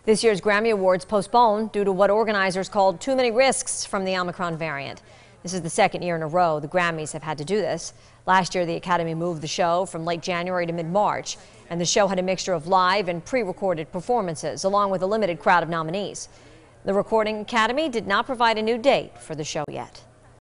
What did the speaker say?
This year's Grammy Awards postponed due to what organizers called too many risks from the Omicron variant. This is the second year in a row the Grammys have had to do this. Last year, the Academy moved the show from late January to mid-March, and the show had a mixture of live and pre-recorded performances, along with a limited crowd of nominees. The Recording Academy did not provide a new date for the show yet.